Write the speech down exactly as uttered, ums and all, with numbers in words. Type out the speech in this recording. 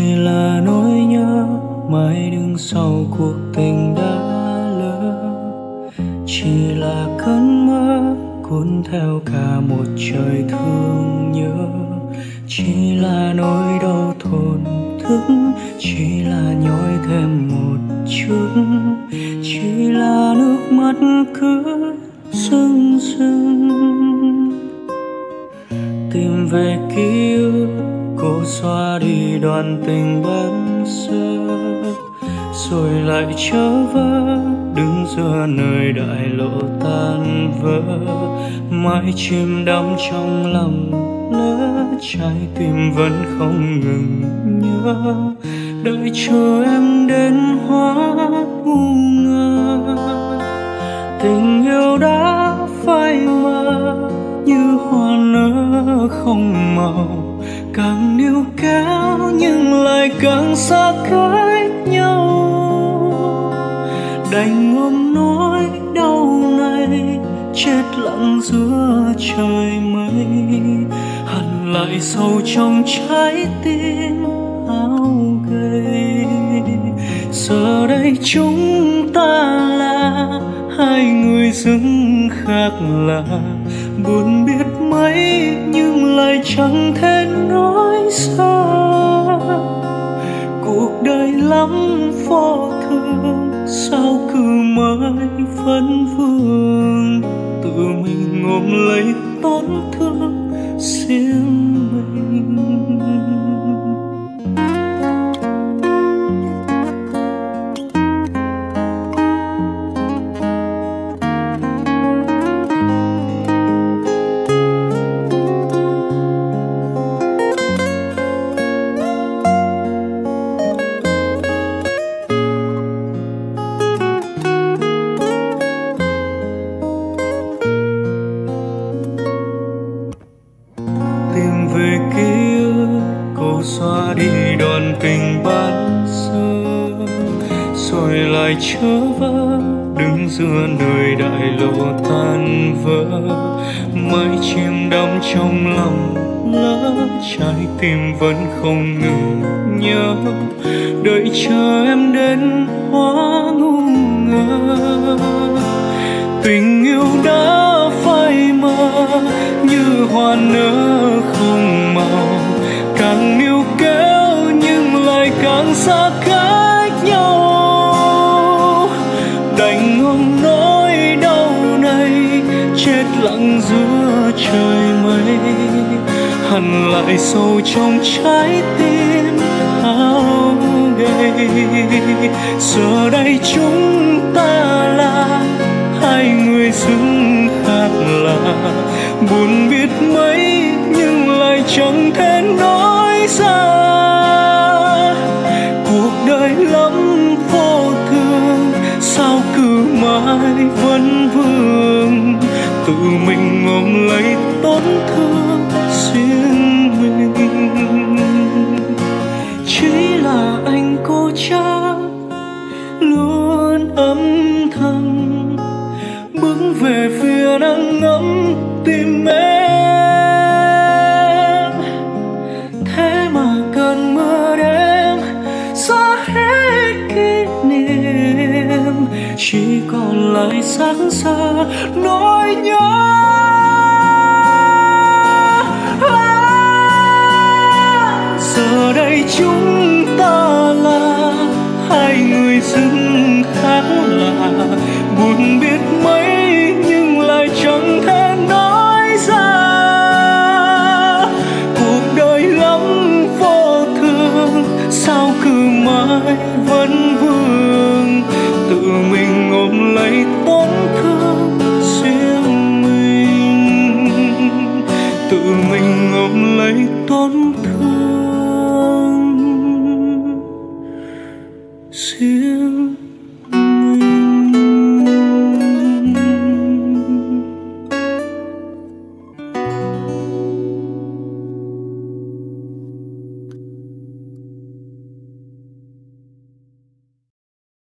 chỉ là nỗi nhớ mãi đứng sau cuộc tình đã lỡ, chỉ là cơn mơ cuốn theo cả một trời thương nhớ, chỉ là nỗi đau thổn thức, chỉ là nhói thêm một chút, chỉ là nước mắt cứ rưng rưng. Tìm về ký ức cố xóa đi đoạn tình ban sơ, rồi lại trở vỡ đứng giữa nơi đại lộ tan vỡ, mãi chìm đắm trong lòng lỡ, trái tim vẫn không ngừng nhớ, đợi chờ em đến hóa ngu ngơ. Tình yêu đã phai mờ như hoa nở không màu, càng níu kéo nhưng lại càng xa cách nhau. Đành ôm nỗi đau này chết lặng giữa trời mây, hằn lại sâu trong trái tim áo gầy. Giờ đây chúng ta là hai người dưng khác lạ, buồn biết mấy nhưng lại chẳng thể nói ra. Cuộc đời lắm vô thường, sao cứ mãi vẫn vương, tự mình ôm lấy tổn thương riêng mình. Xóa đi đoạn tình ban sơ, rồi lại trở vỡ đứng giữa nơi đại lộ tan vỡ, mãi chìm đắm trong lòng lỡ, trái tim vẫn không ngừng nhớ, đợi chờ em đến hóa ngu ngơ. Tình yêu đã phai mờ như hoa nở không màu, càng níu kéo nhưng lại càng xa cách nhau. Đành ôm nỗi đau này chết lặng giữa trời mây, hằn lại sâu trong trái tim áo gầy. Giờ đây chúng ta là hai người dưng khác lạ, buồn biết mấy nhưng lại chẳng thể nói ra. Cuộc đời lắm vô thường, sao cứ mãi vẫn vương, tự mình ôm lấy tổn thương riêng mình. Chỉ là anh cố chấp luôn âm thầm bước về phía nắng ấm tim em. Thế mà cơn mưa đêm xóa hết kỷ niệm, chỉ còn lại sáng giờ nỗi nhớ. Giờ đây chúng ta là hai người dưng khác lạ, buồn biết mấy nhưng lại chẳng thể nói ra. Cuộc đời lắm vô thường, sao cứ mãi vẫn vương, tự mình ôm lấy tổn thương riêng mình, tự mình ôm lấy tổn thương riêng